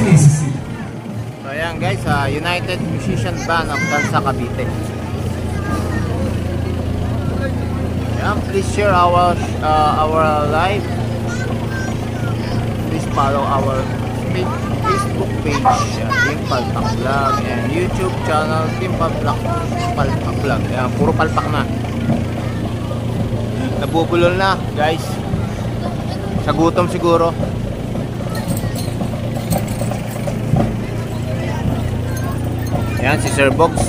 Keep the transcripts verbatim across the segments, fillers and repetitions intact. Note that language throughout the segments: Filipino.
So ayan guys, uh, United Musician Band of Tansa Cavite. Ayan, please share our uh, our live. Please follow our Facebook page, uh, Team Palpak Vlog, and YouTube channel Team Palpak Vlog. Ayan, puro palpak na. Nabubulol na guys. Sa gutom siguro. Ayan si Sir Box.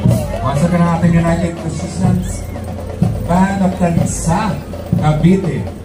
Masuk ke ating United Musicians Band of Tansa Cavite.